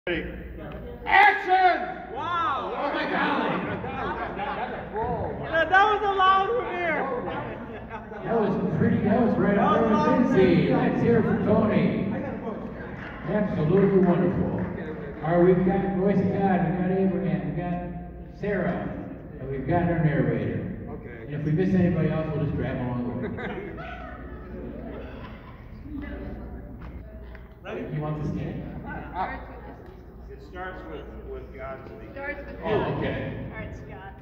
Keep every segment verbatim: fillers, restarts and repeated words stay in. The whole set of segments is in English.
Action! Wow! Oh my golly! That, that was a loud one here. That was pretty, that was right up there with Lindsay. Let's hear it for Tony. Absolutely wonderful. All right, we've got Voice of God, we've got Abraham, we've got Sarah, and we've got our narrator. Okay. And if we miss anybody else, we'll just grab along the way. Ready? You want this game? It starts with, with God's name. Starts with Oh, God. okay. All right, Scott.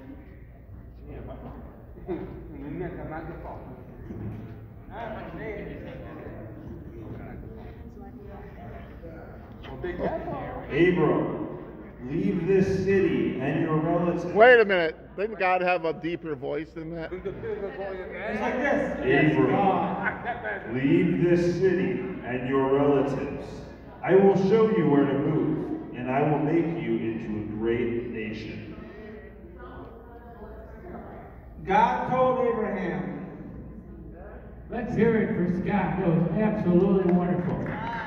Abram, leave this city and your relatives. Wait a minute. Didn't God have a deeper voice than that? It's like this. Abram, leave this city and your relatives. I will show you where to move, and I will make you into a great nation. God told Abraham. Let's hear it for Scott. That was absolutely wonderful.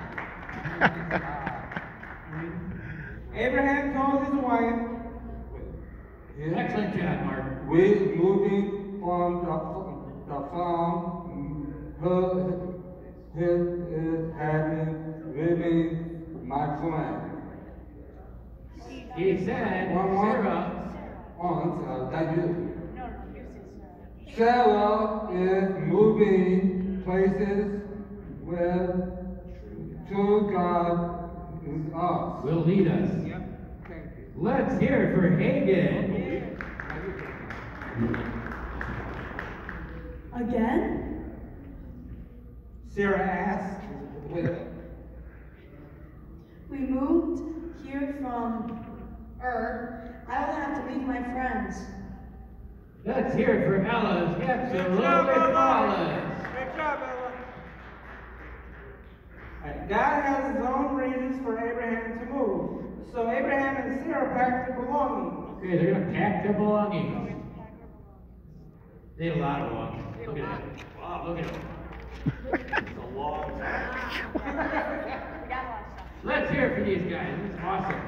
Abraham told his wife. Excellent job, Mark. We're moving from the, the farm. Her, his is having living my friend. He said, One more. Sarah, Oh, I'm sorry, that you. No, no, yours is. Sarah is moving places where true God is us. will lead us. Yep, thank you. Let's hear it for Hagen. Again? Sarah asked. We moved here from Ur. I will have to leave my friends. Let's hear it for Ella's. Absolutely Good job, Ella. flawless. Good job, Ella. God has his own reasons for Abraham to move. So Abraham and Sarah packed their belongings. Okay, they're going to pack their belongings. They had a lot of belongings. Look at that. Wow, look at it. It's a long time. We got a lot of stuff. Let's hear it for these guys. This is awesome.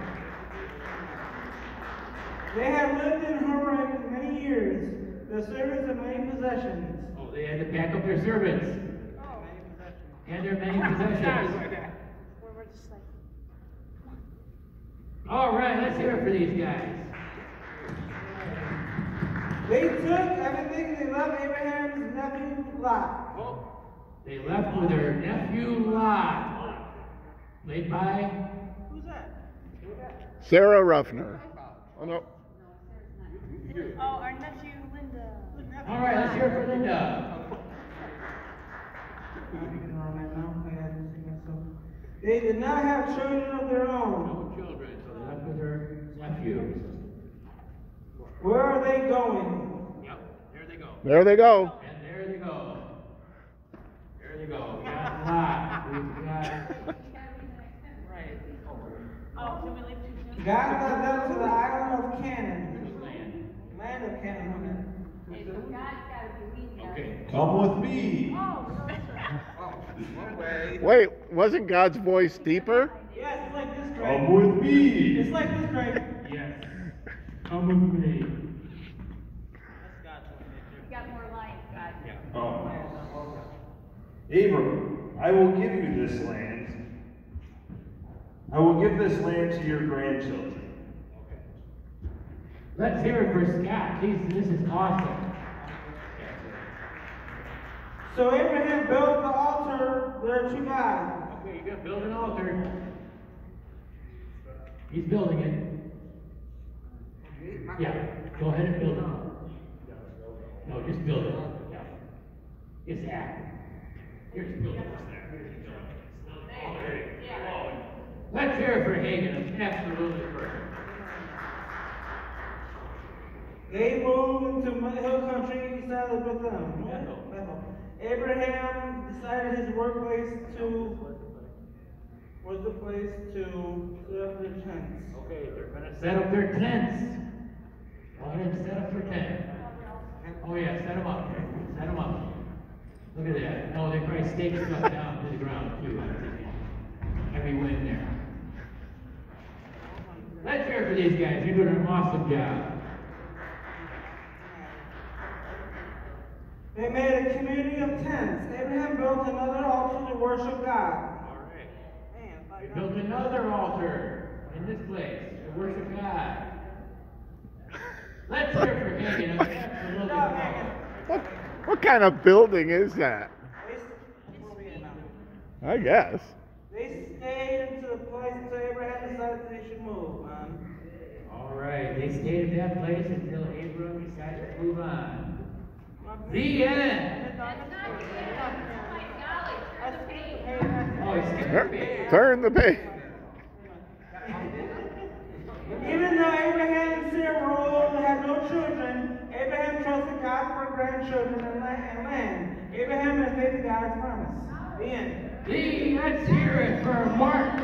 They had lived in Haran many years, the servants of many possessions. Oh, they had to pack up their servants Oh, and their many possessions. we're, we're just like. All right, let's hear it for these guys. They took everything they left Abraham's nephew Lot. They left with their nephew Lot, played by Who's that? Sarah Ruffner. Oh no. Oh, our nephew Linda. All right, let's hear it for Linda. They did not have children of their own. No children, so they left with their nephew. Where are they going? Yep, there they go. There they go. And there they go. There they go. We got Lot. We've got Right. Oh, can we leave too soon? God led them to the island of Canaan, land. land of Canaan. Okay. Come with me. Wait, wasn't God's voice deeper? Yes, it's like this, Greg. Come with me. It's like this, Greg. Yes. Come with me. That's God's one. We got more lines, God. Yeah. Oh. Abram, I will give you this land. I will give this land to your grandchildren. Let's hear it for Scott. These, this is awesome. So Abraham built the altar there to God. Okay, you got to build an altar. He's building it. Yeah, go ahead and build it. No, just build it. Yeah. It's active. Here's build it. Let's hear it for Hagen. It's absolutely perfect. They moved into hill country east side of Bethlehem. Bethel. Bethel. Abraham decided his workplace to was the place to set up their tents. Okay, they're going to set up their tents. Go ahead and set up their tent. Oh yeah, set them up. Set them up. Look at that. Oh, they probably staked stuff down to the ground too. Heavy wind there. Let's hear it for these guys. You're doing an awesome job. They made a community of tents. Abraham built another altar to worship God. They built another altar in this place to worship God. Let's hear it for Hagen. Absolutely. What, what kind of building is that? I guess. They stayed into the place until Abraham decided they should move, man. All right, they stayed at that place until Abraham decided to move on. The end. That's not the end. Oh my golly, turn the page. Oh, he skipped the page. Turn the page. Even though Abraham and Sarah were old and had no children, Abraham trusted God for grandchildren and la- and land. Abraham has faith in God's promise. The end. The, let's hear it for Mark